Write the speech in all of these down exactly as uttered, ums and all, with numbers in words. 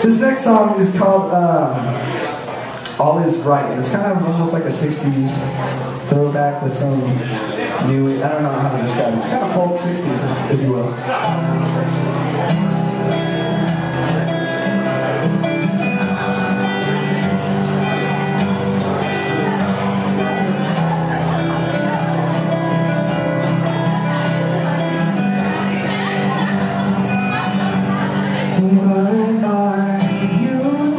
This next song is called um, All Is Right, and it's kind of almost like a sixties throwback with some new, I don't know how to describe it. It's kind of folk sixties, if you will. What are you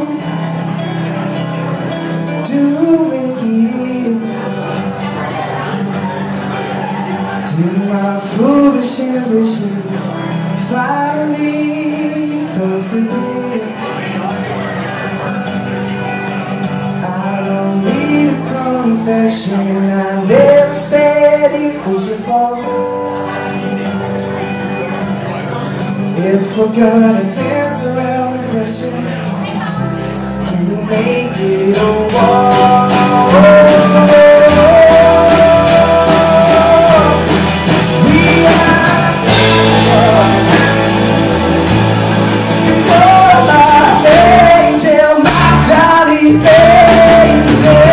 doing here? Do my foolish ambitions finally persevere? I don't need a confession, I never said it was your fault. If we're gonna dance around the question, can we make it a walk? We are tired. You're my angel, my darling angel.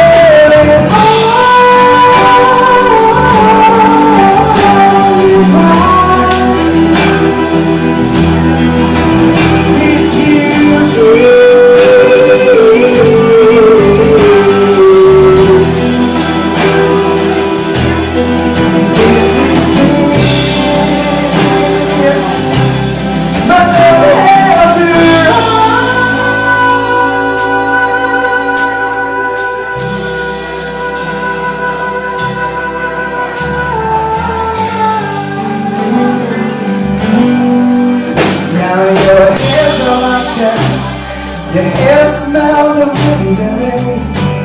Your hair smells of cookies and rain,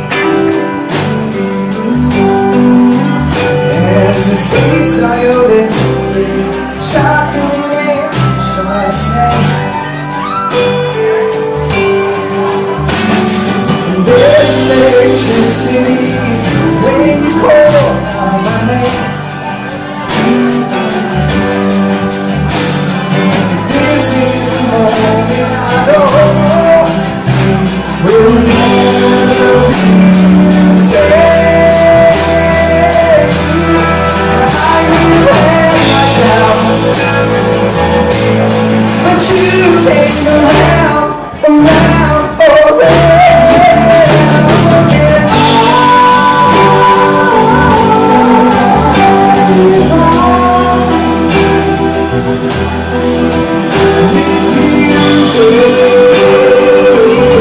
and the taste on your lips is chocolate and Chardonnay. And there's electricity when you call out my name. This is the moment I know we'll never be the same. I will have my doubts, but you take me around, around, around again. With you,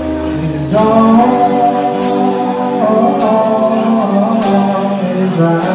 all is right.